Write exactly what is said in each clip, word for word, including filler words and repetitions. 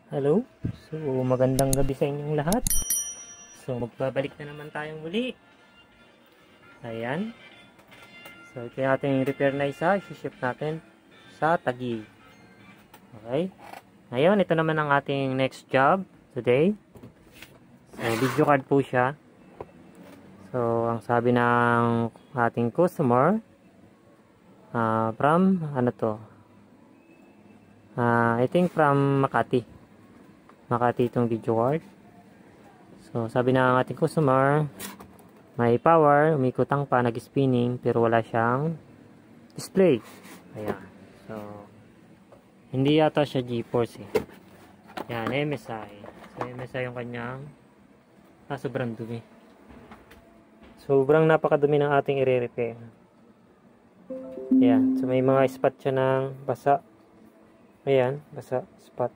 Hello, so magandang gabi sa inyong lahat. So magbabalik na naman tayong muli. Ayan. So ito yung ating repair na isa, i-ship natin sa Taguig. Okay. Ngayon, ito naman ang ating next job today. So video card po siya. So ang sabi ng ating customer, uh, from ano to? Uh, I think from Makati. Makati itong video card. So sabi ng ating customer, may power, umikot ang pa, nag-spinning, pero wala siyang display. Ayan. So hindi yata siya GeForce eh. Yan, M S I. So M S I yung kanyang ah, sobrang dumi. Sobrang napakadumi ng ating i-repair. Ayan. So may mga spot siya ng basa. Ayan, basa, spot.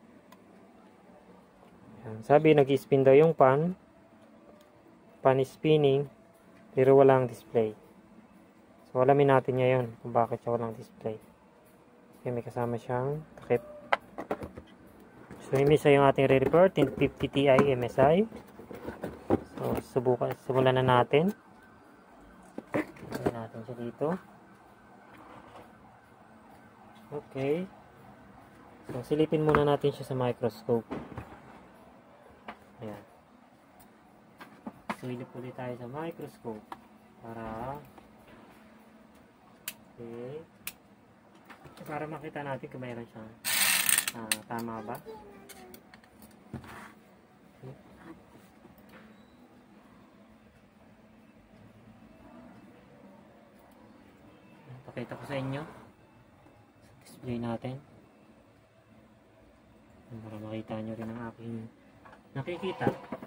Sabi, nag-spin daw yung pan. Pan is spinning, pero walang display. So, alamin natin ngayon kung bakit siya walang display. Okay, may kasama siyang takip. So, M S I yung ating re-repair, ten fifty Ti M S I. So, subukan, simulan na natin. Lagyan natin siya dito. Okay. So, silipin muna natin siya sa microscope. Ayan. Silip ulit tayo sa microscope para okay, para makita natin kung mayroon siyang ah, tama ba. Okay. Pakita ko sa inyo sa display natin para makita nyo rin ang aking nakikita.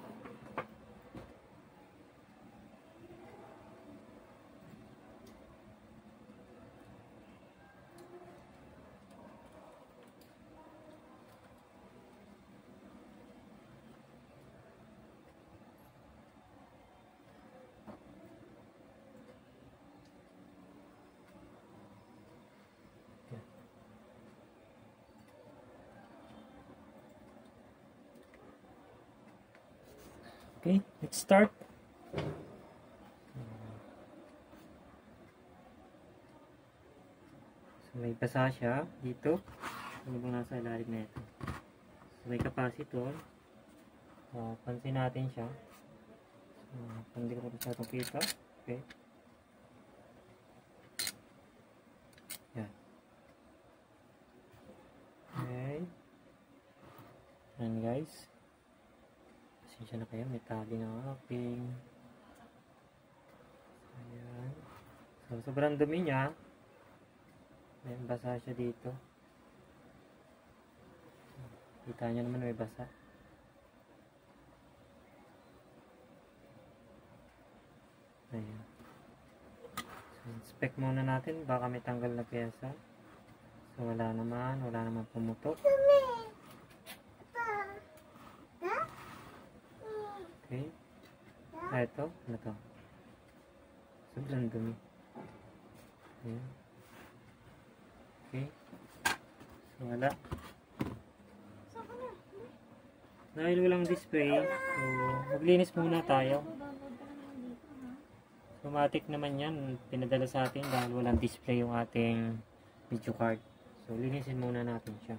Okay, let's start. So, may basa siya dito. Ano bang nasa ilalim na ito? So, may capacitor. So, pansin natin siya. So, hindi ko pa siya kita. Okay. Yan. Okay. Yan guys. Siya na kayo, may tali ng aking. Ayan. So, sobrang dumi niya. May basa siya dito. Kita niyo naman may basa. Ayan. So, inspect muna natin. Baka may tanggal na pyesa. So, wala naman. Wala naman pumutok. Okay. Ah, ito. Ano to? Sobrang dumi. Ayan. Okay. So, wala. Dahil walang display, so, maglinis muna tayo. Automatic naman yan. Pinadala sa atin dahil walang display yung ating video card. So, linisin muna natin siya.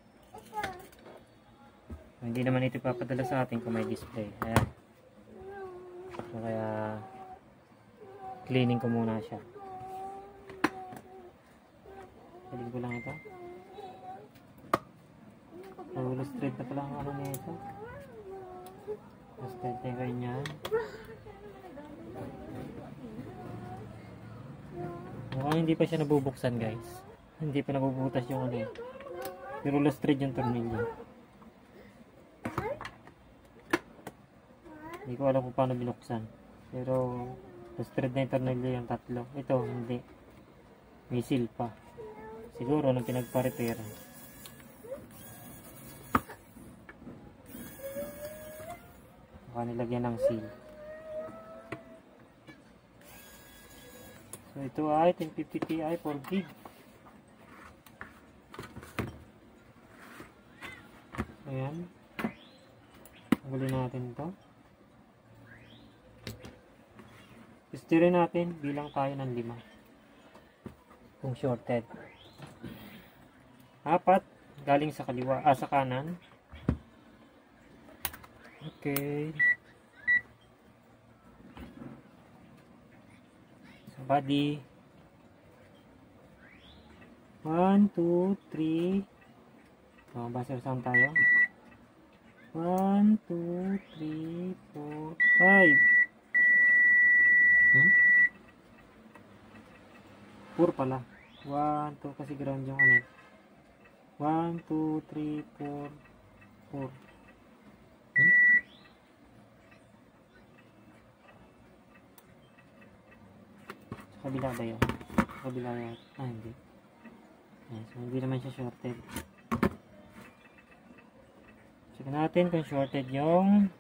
Hindi naman ito papadala sa atin kung may display. Ayan. So, kaya cleaning ko muna siya. Salig ko lang ito. So, illustrate na pala ang ano nito. Illustrate na kayo niyan. Mukhang hindi pa siya nabubuksan guys. Hindi pa nabubutas yung ano. Pero illustrate yung tornilyo. Hindi ko alam kung paano binuksan. Pero, illustrate na yung tornilyo yung tatlo. Ito, hindi. May seal pa. Siguro, nung pinagpa-repair. Baka nilagyan ng seal. So, ito ay ten fifty Ti four gig. Ayan. Tanggalin natin ito. Testirin natin, bilang tayo ng lima. Kung shorted. Apat, galing sa kaliwa, ah, sa kanan. Okay. Sa body. one, two, three. Oh, buzzer sound tayo. one, two, three, four, five. Hmm? four pala. one, two, kasi ground yung ano. one, two, three, four, four. Hmm? Sa kabila ba yun? Sa kabila yun. Ah, hindi. Ayan, so hindi naman siya shorted. Check natin kung shorted yung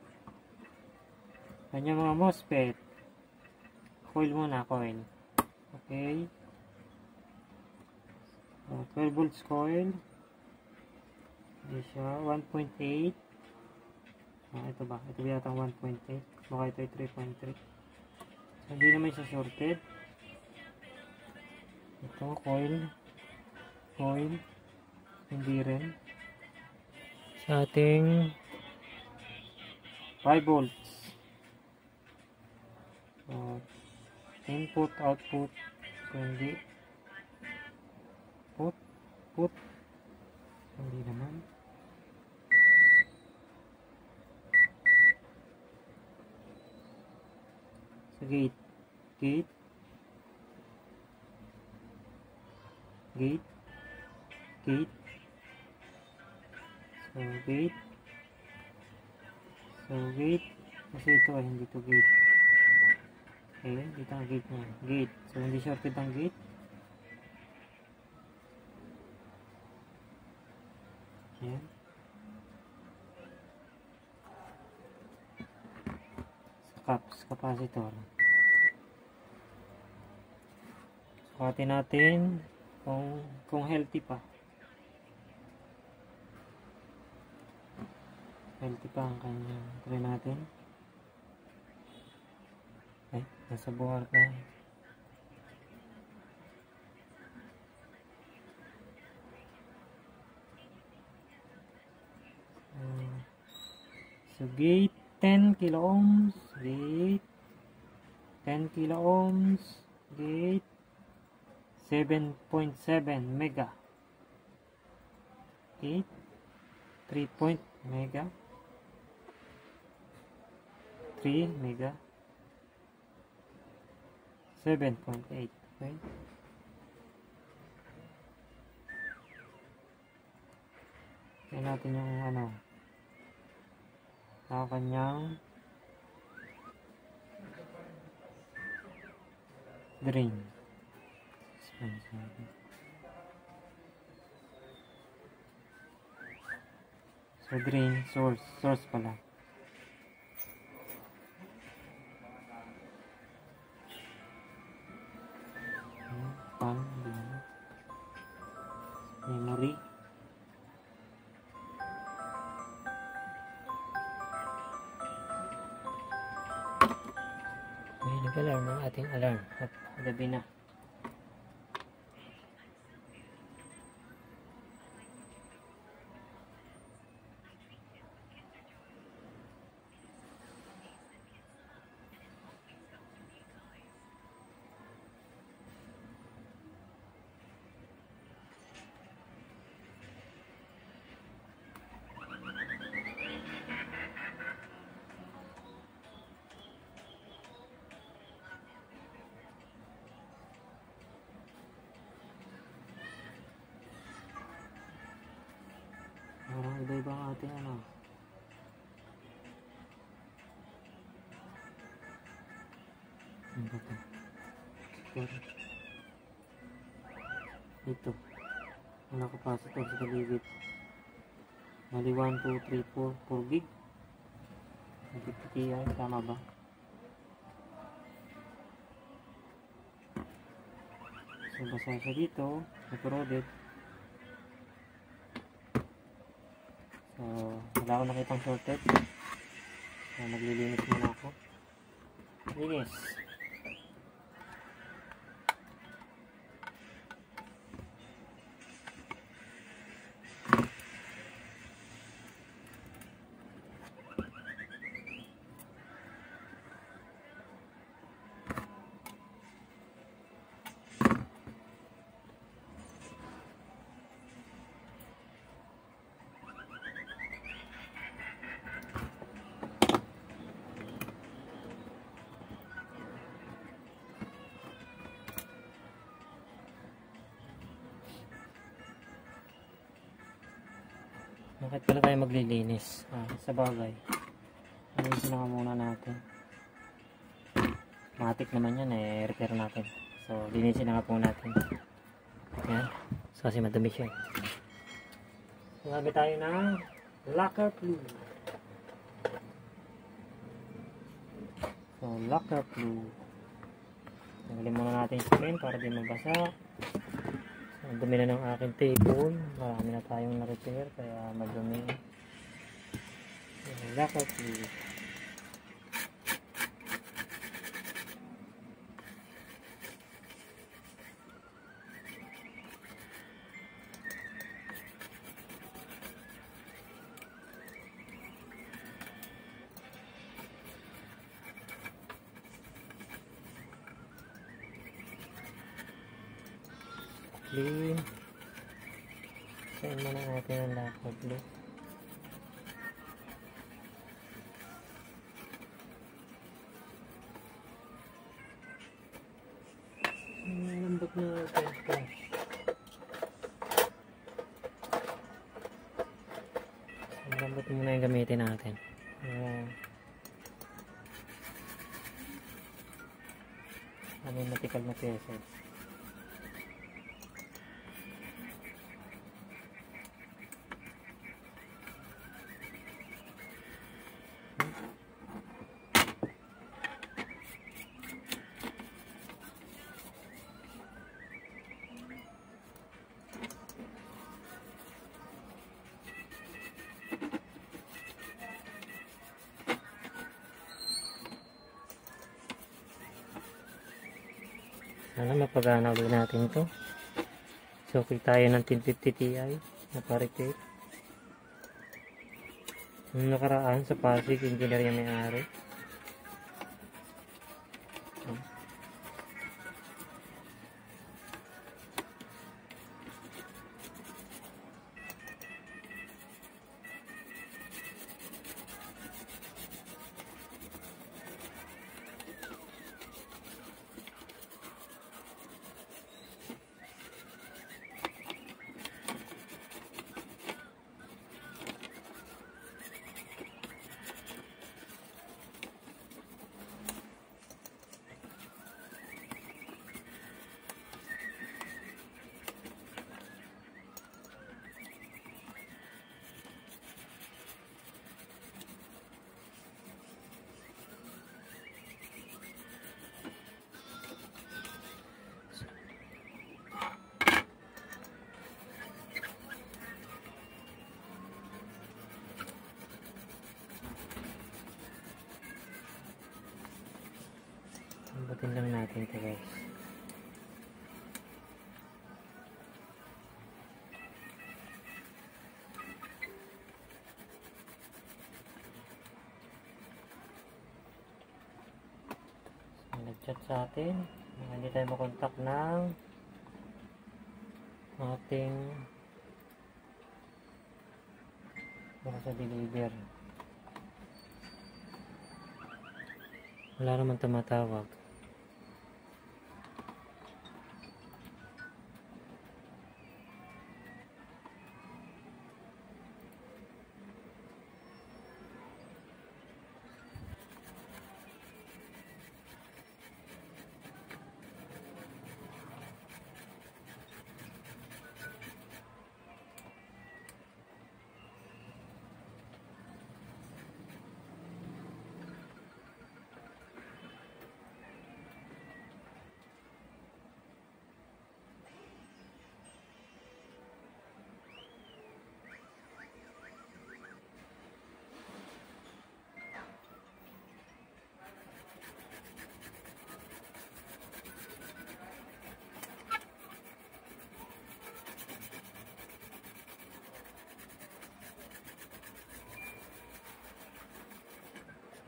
kanya mga MOSFET. Coil muna, coil. Okay. So, twelve volts coil. Hindi siya. one point eight. Ah, ito ba? Ito ba yata one point eight? Baka ito ay three point three. So, hindi naman siya shorted. Ito, coil. Coil. Hindi rin. Sa ating five volts. So, input, output. So, hindi. Put, put. Hindi naman. Sa gate. Gate. Gate. Gate. So, gate. So, gate. Kasi ito ay hindi to gate. Okay, dito ang gate niya. Gate. So, hindi shorted ang gate. Ayan. Sa caps, capacitor. Sukatin natin kung, kung healthy pa. Healthy pa ang kanyang. Try natin. Ay, nasa buhar pa. Uh, so, gate ten kilo ohms. Gate ten kilo ohms. Gate seven point seven mega. Gate three point mega. three mega. seven point eight. Okay. Kaya natin yung ano. Ang kanyang drain. So drain source. Source pala. Pan, memory. May nag-alarm ang ating alarm. At gabi na. Parang iba-iba ang ating ano. Ano ba ito? Ito. Wala capacitor sa paligid. Mali one, two, three, four. four gig. P T I. Tama ba? So, basa siya dito. Nag-corroded. So, So, wala ako nakitang shorted. So, maglilinis muna ako. Linis. Bakit pala tayo maglilinis? Ah, sa bagay. Linisin na muna natin. Matik naman yan eh. Repair natin. So, linisin na nga po natin. Yan. So, kasi madumi siya. Magabi tayo ng lacquer glue. So, lacquer glue. Tanggalin muna natin yung cement para di mabasa. Ang dumi na ng aking table. Marami na tayong na-repair kaya madumi. Lacquer glue. Clean. Saan mo na natin ang lacquer glue. Ang lambot na paintbrush. Ang lambot muna yung gamitin natin. Ayan. Ano yung matikal na pieces. Sana mapagana ulit natin ito. So, click tayo ng ten fifty Ti na pa-repair. Yung nakaraan sa Pasig, engineer yung may-ari. Lambutin lang natin ito, guys. So, nag-chat sa atin. Hindi tayo makontak ng ating baka sa deliver. Wala naman tumatawag.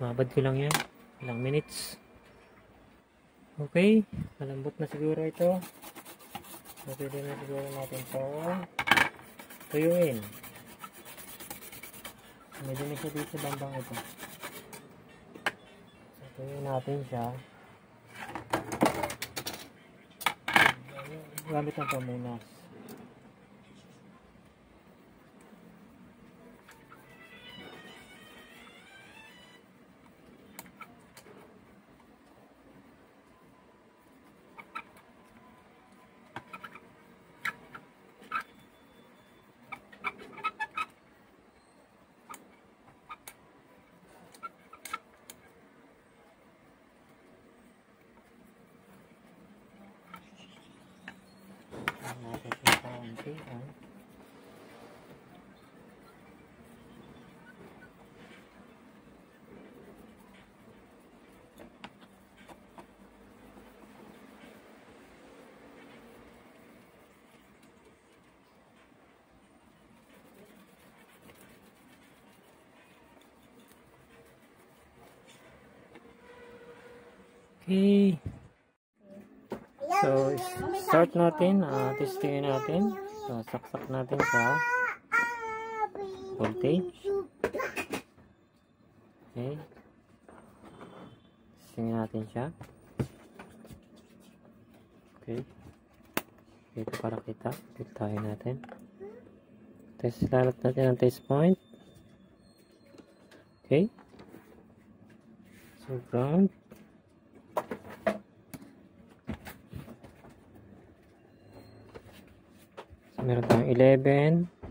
Mabad ko lang yan. Ilang minutes. Okay. Malambot na siguro ito. So, pwede na siguro natin ito tuyuin. Medyo may siya dito sa bandang ito. So, tuyuin natin siya. Gamit ng pamunas. Natin siya kaunti. Ah. Okay. So, start natin, uh, testingin natin. So, saksak natin sa voltage. Okay. Testingin natin siya. Okay. Dito para kita. Piltahin natin. Test, lalat natin ang test point. Okay. So, ground. Meron tayong eleven.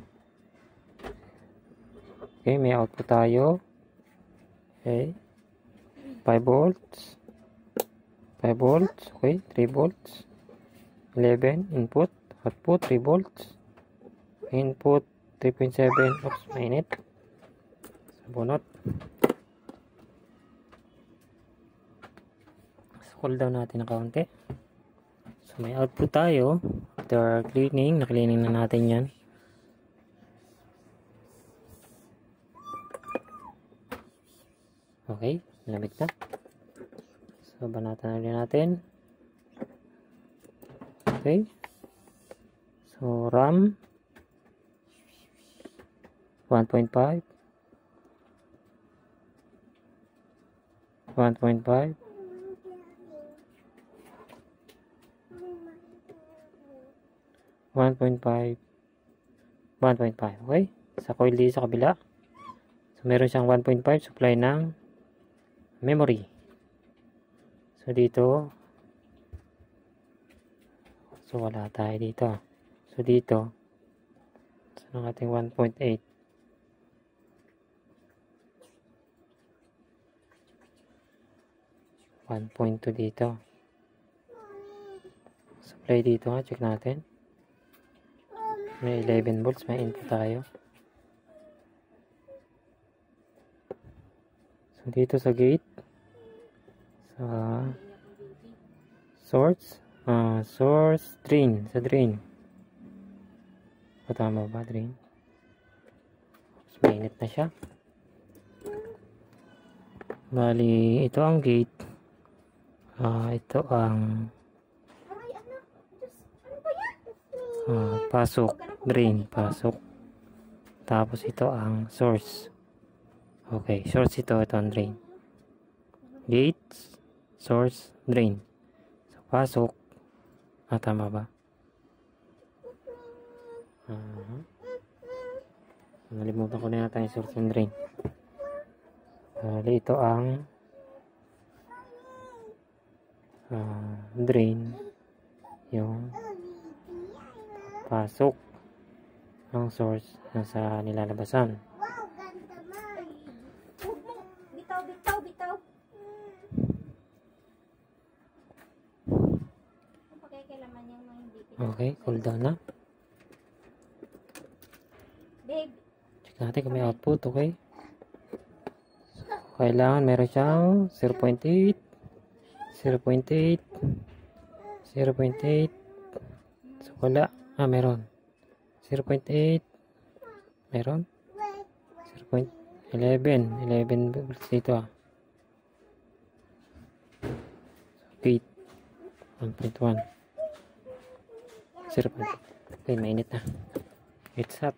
Okay, may output tayo. Okay. five volts. five volts. Okay, three volts. eleven. Input. Output, three volts. Input, three point seven. Oops, mainit. So, bunot. So, cool down natin ng kaunti. So, may output tayo. After cleaning, na-cleaning na natin yan. Okay, malamig na. So, banatan na rin natin. Okay. So, RAM one point five. one point five. one point five. one point five. Okay. Sa coil dito sa kabila. So, meron siyang one point five supply ng memory. So, dito. So, wala tayo dito. So, dito. So, ng ating one point eight. one point two dito. Supply dito nga. Check natin. May eleven volts, may input tayo. So, dito sa gate, sa source, uh, source, drain, sa drain. O, tama ba, drain? So, mainit na siya. Bali, ito ang gate. Uh, ito ang uh, pasok. Drain, pasok. Tapos ito ang source. Okay, source ito, ito ang drain. Gate, source, drain. So, pasok. Ah, tama ba? Uh-huh. Nalimutan ko na yata yung source and drain. Bali, ito ang uh, drain. Yung pasok ng source nasa nilalabasan. Wow, ganda man. Bitaw, bitaw, bitaw. Pagkailaman yung mga hindi. Okay, cool down na. Babe. Check natin kung may output, okay? So, kailangan meron siyang zero point eight, zero point eight, zero point eight. So, wala. Ah, meron. zero point eight. Meron. zero point eleven. eleven volts dito ah. eight. one point one. zero point eight. Okay, mainit na. It's hot.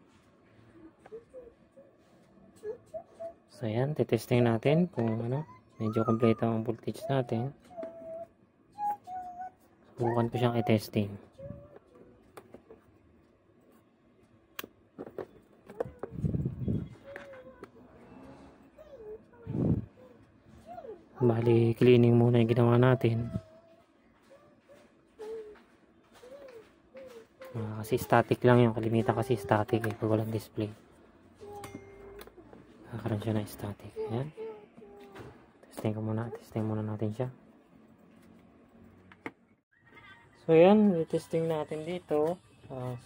So yan, titesting natin kung ano, medyo kompleto ang voltage natin. Subukan ko siyang i-testing. Bali, cleaning muna yung ginawa natin. Uh, kasi static lang yung kalimitan kasi static eh, pag walang display. Nakaroon siya na static. Ayan. Testing ko muna. Testing muna natin siya. So, ayan. I-testing natin dito. Uh,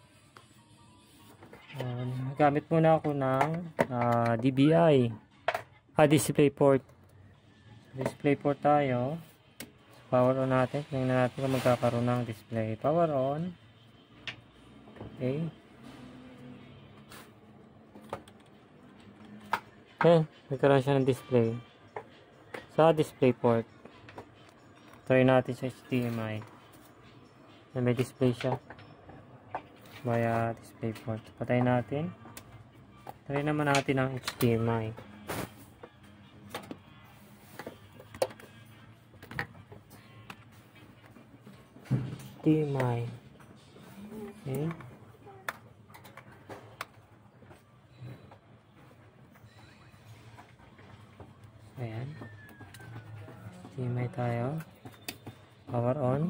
uh, gamit muna ako ng uh, D B I. Ah, display port. Display port tayo. Power on natin. Tingnan natin kung magkakaroon ng display. Power on. Okay. Eh, nagkaroon siya ng display. Sa display port. Try natin sa H D M I. Na may display siya. Via display port. Patay natin. Try naman natin ang H D M I. H D M I. Okay. Ayan. H D M I tayo. Power on.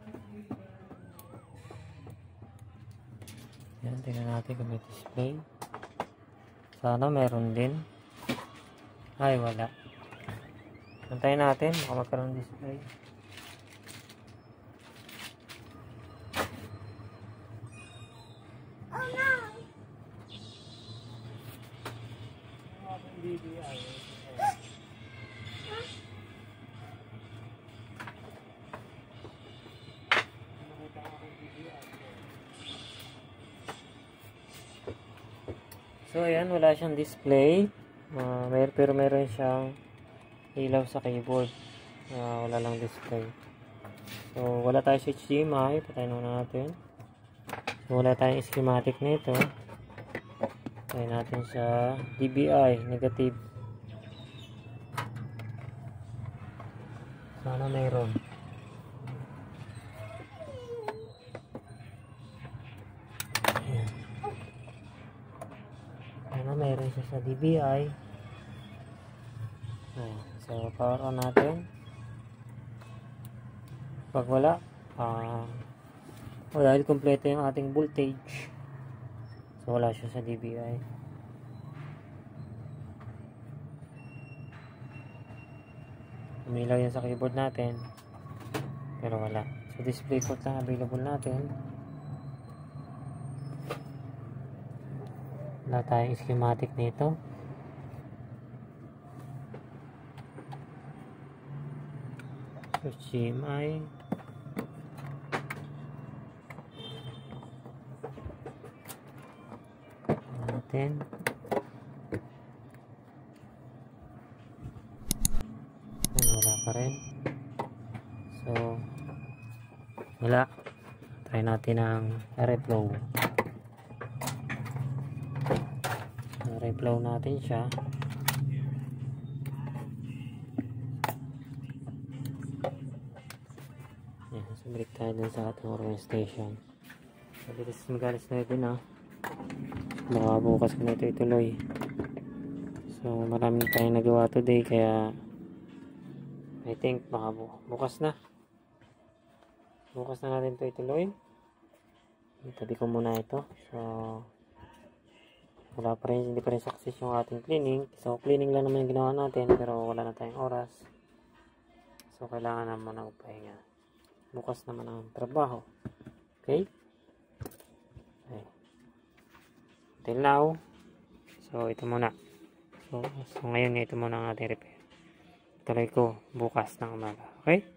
Ayan, tingnan natin kung may display. Sana meron din. Ay, wala. Antayin natin. Baka magkaroon ng display. Oh no! D B I. So ayan, wala siyang display. Uh, may, pero meron siyang ilaw sa keyboard. Uh, wala lang display. So wala tayo sa H D M I. Patayin muna natin. So wala tayong schematic nito. Patayin natin sa D B I. Negative. Sana mayroon. Ayan. Sana mayroon siya sa D B I. Ayan. So power on natin. Pag wala, ah, uh, dahil kompleto yung ating voltage, so wala siya sa D B I. Umilaw yan sa keyboard natin, pero wala. So display port lang available natin. Wala tayong schematic nito. H D M I. Natin. Wala pa rin. So, wala. Try natin ang airflow. Airflow natin siya. Ayan, so balik tayo dun sa ating workstation. So, bilis magalis na ito na. Baka bukas ko na ito ituloy. So, marami tayong nagawa today, kaya I think baka bu bukas na. Bukas na natin ito ituloy. Itabi ko muna ito. So, wala pa rin, hindi pa rin success yung ating cleaning. So, cleaning lang naman yung ginawa natin, pero wala na tayong oras. So, kailangan naman ng pahinga. Bukas naman ang trabaho. Okay? Okay. Until now, so, ito muna. So, so ngayon, ito muna ang ating repair. Tuloy ko bukas ng umaga. Okay?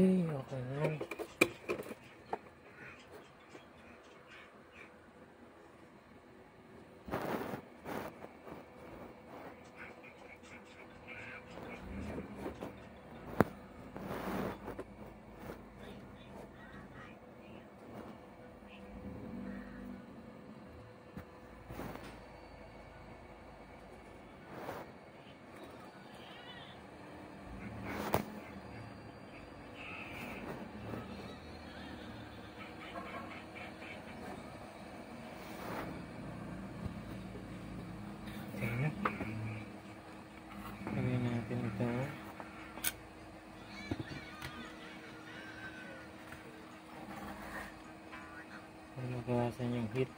Okay, okay na. Gawin natin ito para magawasan yung heat.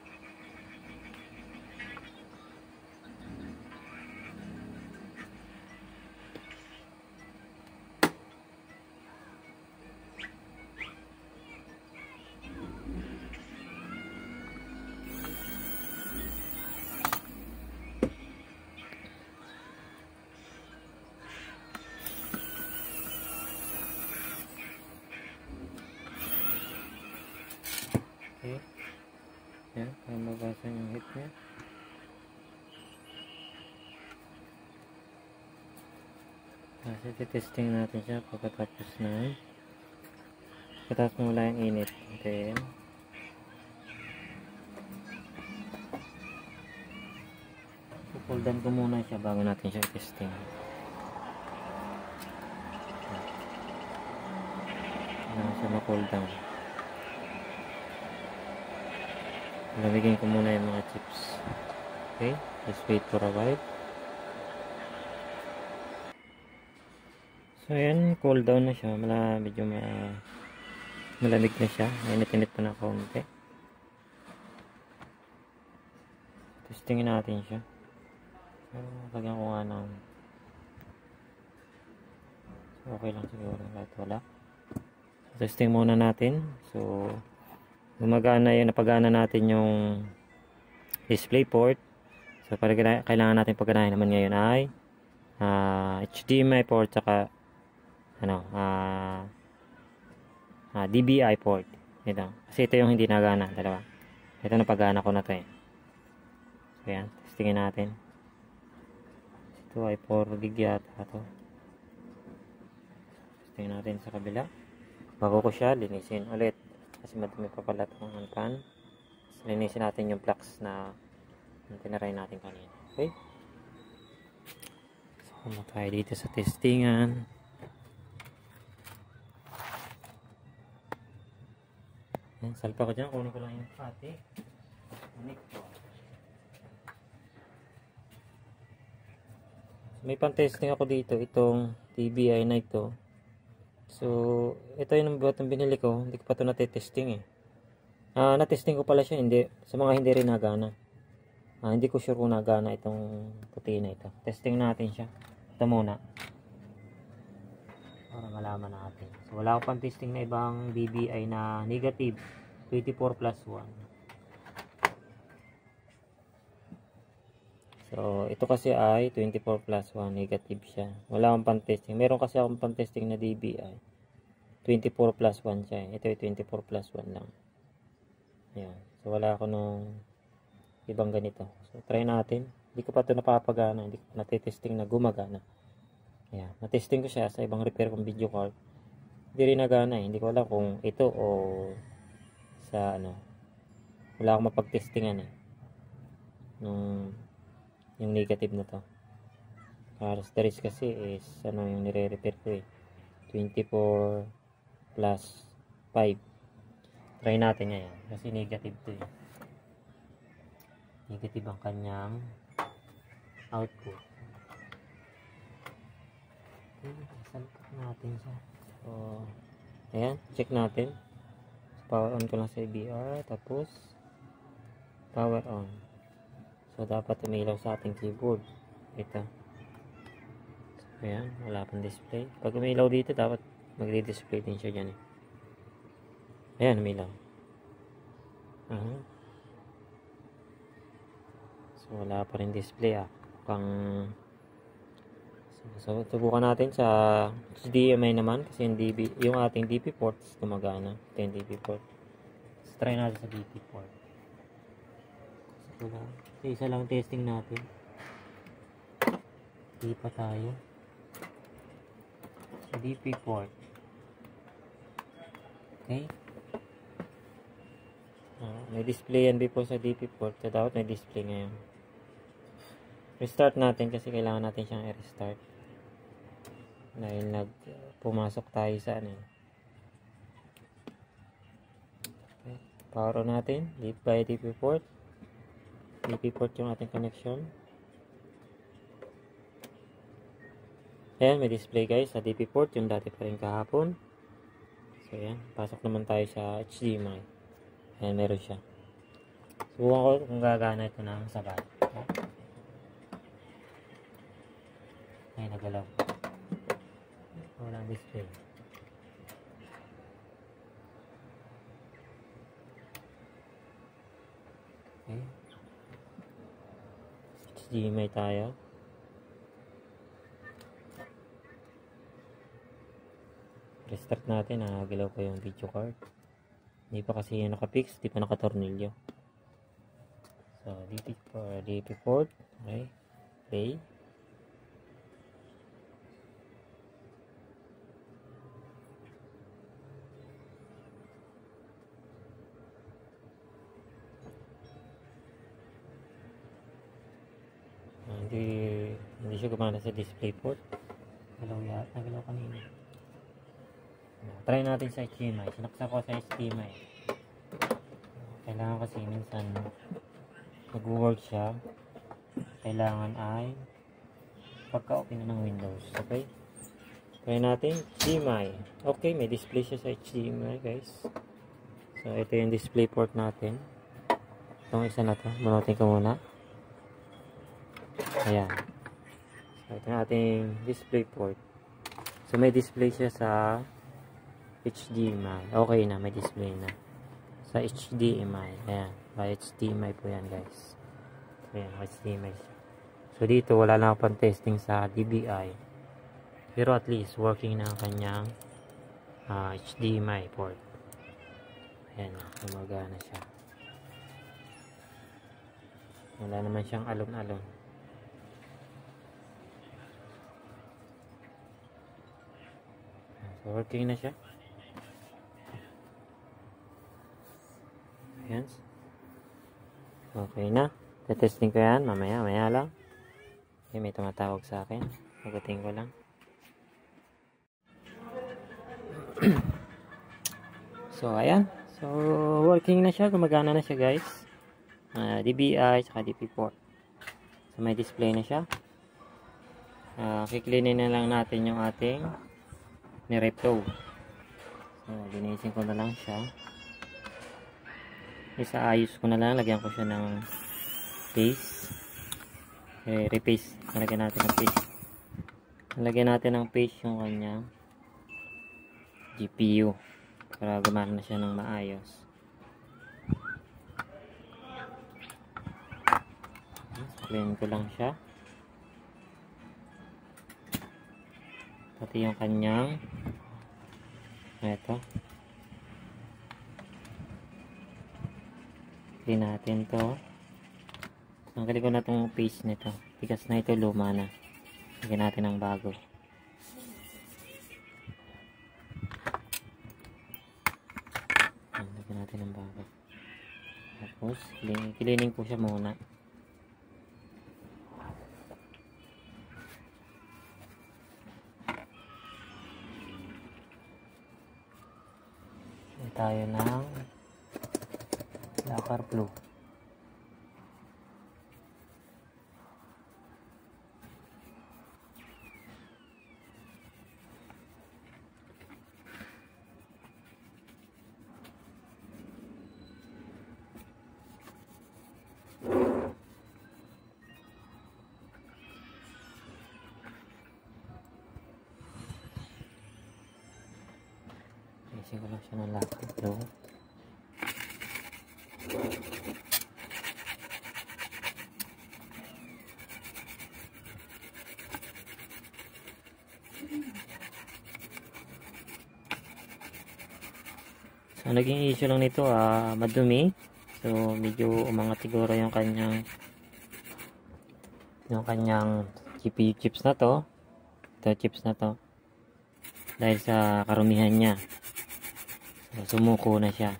Okay. Yan, para mabawasan yung heat niya. Kasi titesting natin siya pagkatapos na pagkatapos na wala yung init. Then cool down ko muna siya bago natin siya testing. Kailangan siya ma-cool down. Lamigin ko muna yung mga chips. Okay, just wait for a while. So ayan, cool down na siya. Mala, medyo ma malamig na siya. Mainit-init pa na kaunti. Testingin natin siya. So, lagyan ko nga ng so, okay lang siguro kahit wala. Testing muna natin. So gumagana yun, napagana natin yung display port. So para kailangan natin pagganahin naman ngayon ay uh, H D M I port saka ano, uh, uh, D B I port. Ito. Kasi ito yung hindi nagana, dalawa. Ito napagana ko na to eh. So yan, testingin natin. Ito ay four gig yata to. Testingin natin sa kabila. Bago ko siya linisin ulit. Kasi madumi pa pala itong pan. So, linisin natin yung flux na tinaray natin kanina. Okay? So, kung tayo dito sa testingan. Yan, salpa ko dyan. Kunin ko lang yung pati. Kunik ko. So, may pan-testing ako dito. Itong T B I na ito. So, ito yung button binili ko. Hindi ko pa ito natitesting eh. Ah, natesting ko pala siya. Hindi. Sa mga hindi rin nagana. Ah, hindi ko sure kung nagana itong puti na ito. Testing natin siya. Ito muna. Para malaman natin. So, wala ko pang testing na ibang D B I na negative. twenty-four plus one. So, ito kasi ay twenty-four plus one, negative siya. Wala akong pan-testing. Meron kasi akong pan-testing na D B I. twenty-four plus one siya. Ito ay twenty-four plus one lang. Yan. So, wala ako nung ibang ganito. So, try natin. Hindi ko pa ito napapagana. Hindi ko pa natitesting na gumagana. Yan. Natesting ko siya sa ibang repair kong video card. Hindi rin nagana eh. Hindi ko alam kung ito o sa ano. Wala akong mapag-testingan eh. Nung yung negative na to. Carlos the risk kasi is ano yung nire-repair ko eh. twenty-four plus five. Try natin ngayon. Kasi negative to eh. Negative ang kanyang output. Okay, salpak natin siya. So, ayan, check natin. So, power on ko lang sa A B R. Tapos, power on. So, dapat umilaw sa ating keyboard. Ito. So, ayan. Wala pang display. Pag umilaw dito, dapat magdi-display din siya dyan eh. Ayan, umilaw. Uh -huh. So, wala pa rin display ah. Pang... So, So, subukan natin sa H D M I naman kasi yung, D B, yung ating D P ports gumagana. Ito yung D P port. So, try natin sa D P port. So, so, isa lang testing natin. Hindi pa tayo. Sa D P port. Okay. Uh, may display yan before sa D P port. So, dapat may display ngayon. Restart natin kasi kailangan natin siyang i-restart. Dahil nag pumasok tayo sa ano. Okay. Power on natin. Lead by D P port. D P port yung ating connection. Ayan, may display guys sa D P port. Yung dati pa rin kahapon. So ayan, pasok naman tayo sa H D M I. Ayan, meron siya. Subukan ko kung gagana ito ng sabay. Okay. Ay, nagalaw. Walang display. Okay. H D M I tayo. Restart natin. Nagalaw pa yung video card. Hindi pa kasi yung nakapix. Hindi pa nakatornilyo. So, D P for D P port. Okay. Play. Hindi, hindi siya gumana sa display port. Nagalaw yan. Nagalaw kanina. Try natin sa H D M I. Sinaksa ko sa H D M I. Kailangan kasi minsan mag-work siya. Kailangan ay pagka-open na ng Windows. Okay? Try natin H D M I. Okay, may display siya sa H D M I guys. So, ito yung display port natin. Itong isa na to. Manutin ko muna. Ayan. So, ito yung ating display port. So, may display siya sa H D M I. Okay na, may display na. Sa H D M I. Ayan. By H D M I po yan, guys. Ayan, H D M I. So, dito, wala lang pang testing sa D B I. Pero at least, working na ang kanyang uh, H D M I port. Ayan, gumagana siya. Wala naman siyang alon-alon. So, working na siya. Ayan. Okay na. Tetesting ko yan. Mamaya, mamaya lang. Okay, may tumatawag sa akin. Sagutin ko lang. So, ayan. So, working na siya. Gumagana na siya, guys. Uh, D B I, saka D P port. So, may display na siya. Uh, kiklinin na lang natin yung ating ni-repto. So, linisin ko na lang siya. Isa ayos ko na lang. Lagyan ko siya ng paste. Okay, repaste. Lagyan natin ng paste. Lagyan natin ng paste yung kanyang G P U. Para gumana na siya ng maayos. Clean ko lang siya. Pati yung kanyang ito. Clean natin to. Tanggalin ko na itong paste nito. Tigas na ito, luma na. Lagyan natin ng bago. Lagyan natin ng bago. Tapos, cleaning ko siya muna. Tayo ng lacquer glue. Isin ko lang siya ng lacquer glue. So, naging issue lang nito, ah, madumi. So, medyo umangat siguro yung kanyang yung kanyang G P U chips na to. Ito, chips na to. Dahil sa karumihan niya. So, sumuko na siya.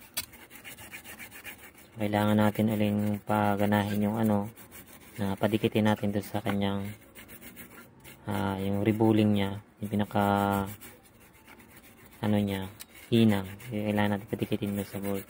So, kailangan natin uling paganahin yung ano, na padikitin natin doon sa kanyang ah, yung rebooling niya. Yung pinaka ano niya, hinang. Kailangan natin patikitin mo sa board.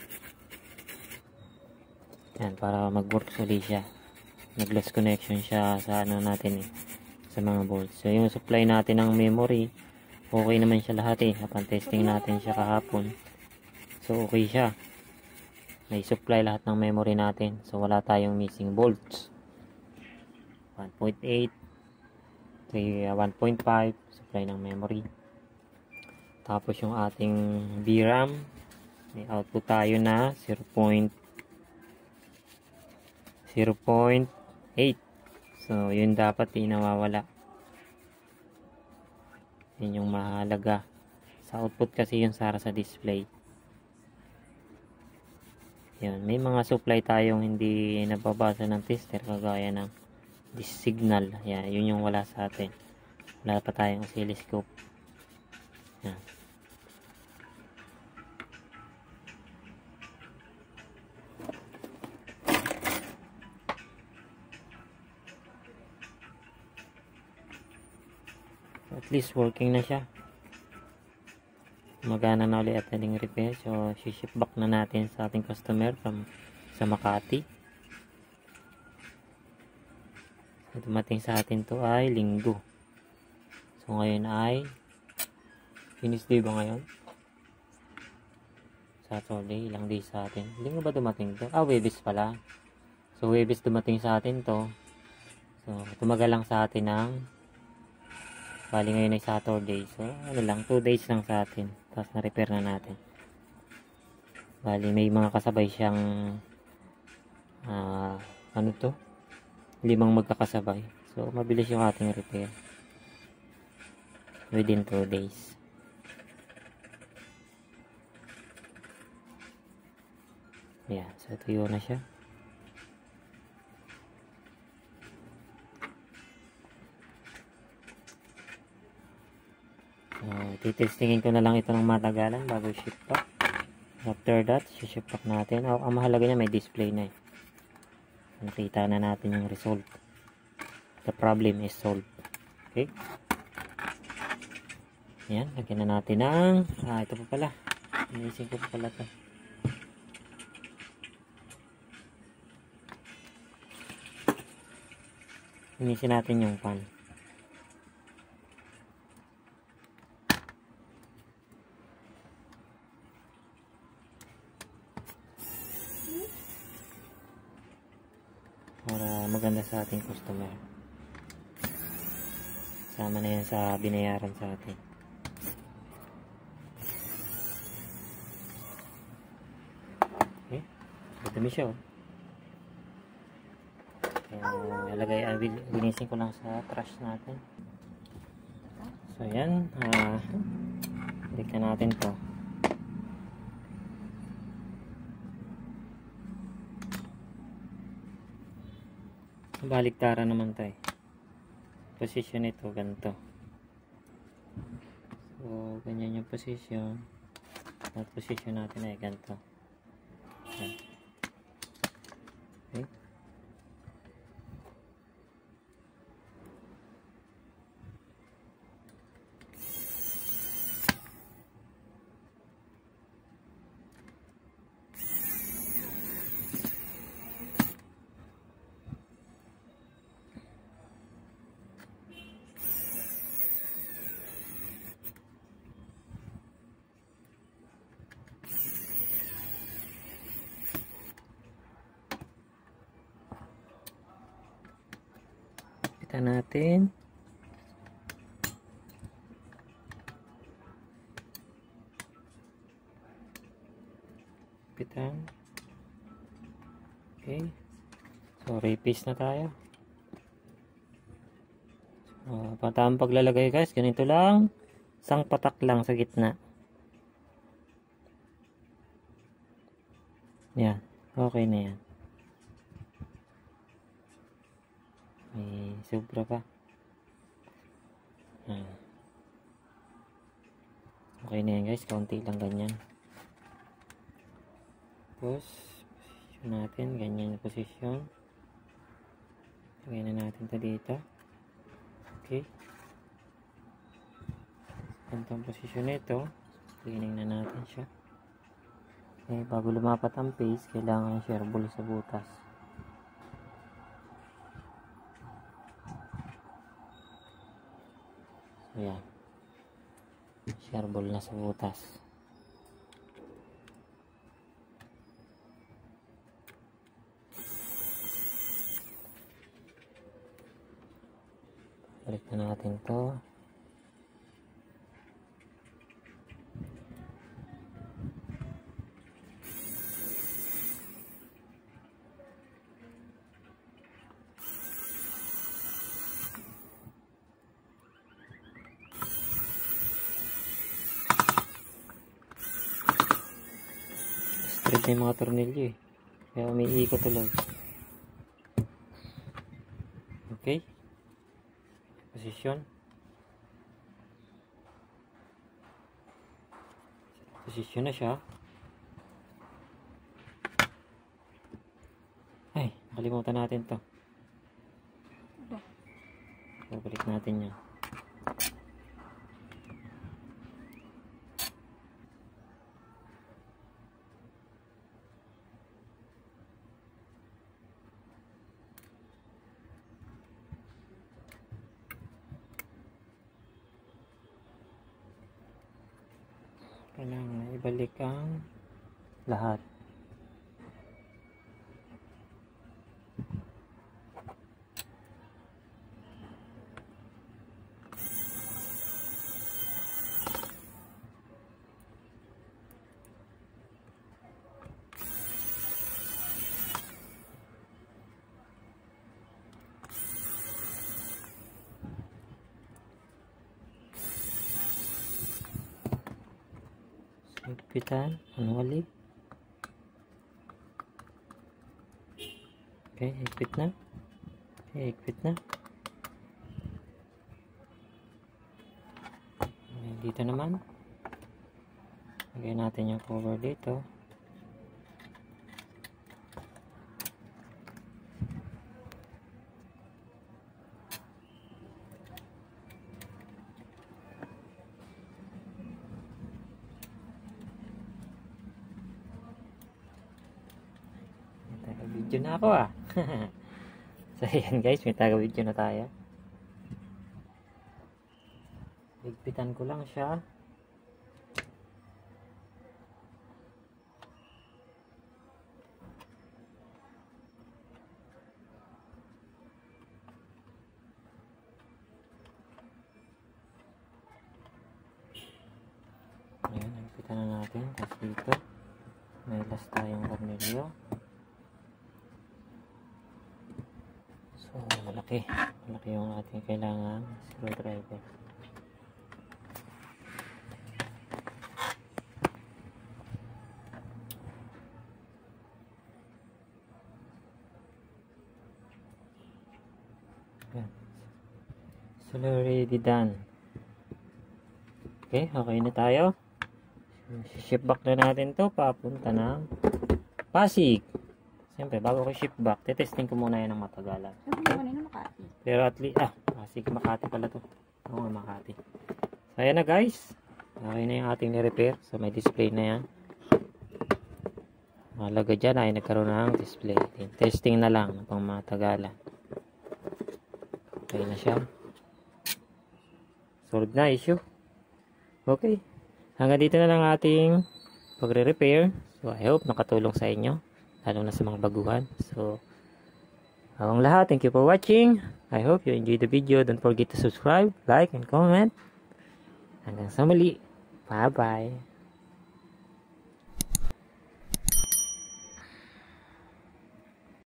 Yan, para mag-work ulit siya. Nag-lost connection siya sa ano natin eh, sa mga boards. So, yung supply natin ng memory, okay naman siya lahat eh. Upon testing natin siya kahapon. So, okay siya. May supply lahat ng memory natin. So, wala tayong missing bolts. one point eight, one point five, supply ng memory. Tapos yung ating V RAM, may output tayo na zero point eight. So, yun dapat di nawawala. Yun yung mahalaga. Sa output kasi yung sara sa display. Yun, may mga supply tayong hindi nababasa ng tester kagaya ng this signal. Yan, yun yung wala sa atin. Wala pa tayong oscilloscope. Yan. At least working na siya. Magana na ulit ating repair. So, ship back na natin sa ating customer from sa Makati. So, dumating sa atin to ay linggo. So, ngayon ay Wednesday ba ngayon? Saturday, ilang days sa atin. Linggo ba dumating to? Ah, Webes pala. So, Webes dumating sa atin to. So, tumagal lang sa atin ng bali ngayon ay Saturday. So, ano lang, two days lang sa atin. Tapos na-repair na natin. Bali, may mga kasabay siyang uh, ano to? Limang magkakasabay. So, mabilis yung ating repair. Within two days. Ayan. So, tuyo na siya. So, titestingin ko na lang ito ng matagalan bago ship pack. After that, ship pack natin. Oh, ang mahalaga niya may display na eh. Nakita na natin yung result. The problem is solved. Okay? Ayan, lagyan na natin ng ah, ito pa pala. Inising ko pa pala ito. Inisin natin yung pan. Para maganda sa ating customer. Sama na yan sa binayaran sa atin. Okay. Dumi siya oh. Kaya ilagay, uh, linisin ko lang sa trash natin. So yan. Uh, balikan natin to. Baliktaran naman tayo. Position ito ganito. So ganyan yung position. At position natin ay ganito. Okay. Natin pitan. Okay, so repaste na tayo. Uh, tamang paglalagay guys, ganito lang. Isang patak lang sa gitna. Yan, okay na yan. May sobra pa. Yan. Okay na yan guys, kaunti lang ganyan. Tapos, posisyon natin, ganyan yung posisyon. Lagay na natin ito dito. Okay. Gantong posisyon nito. Cleaning na natin siya. Okay, bago lumapat ang paste, kailangan shareable sa butas. So, yan. Shareable na sa butas. Balik na natin to. Straight na yung mga tornilyo eh. Kaya umiikot tuloy. Okay. Posisyon. Posisyon na siya. Ay, nakalimutan natin to. Babalik natin yan. Kailangan ibalik ang lahat. Higpitan, manually. Okay, higpit na. Okay, higpit na. Okay, dito naman. Lagay natin yung cover dito. Taga-video na ako ah. So ayan guys, may taga-video na tayo. Higpitan ko lang siya. Ayan, higpitan na natin. Tapos dito, may last tayong tornilyo. So, malaki. Malaki yung ating kailangan screwdriver. Yan. So, already done. Okay, okay na tayo. Ship back na natin to papunta ng Pasig. Siyempre, bago ko ship back, tetesting ko muna yan ng matagalan. Pero at least, ah, Pasig, Makati pala to. Oo nga, Makati. So, ayan na guys. Okay na yung ating ni-repair. So, may display na yan. Mahalaga dyan ay nagkaroon ng display. Testing na lang ng pang matagalan. Okay na siya. Solved na issue. Okay. Hanggang dito na lang ating pagre-repair. So, I hope nakatulong sa inyo. Lalo na sa mga baguhan. So, ang lahat, thank you for watching. I hope you enjoyed the video. Don't forget to subscribe, like, and comment. Hanggang sa muli. Bye-bye.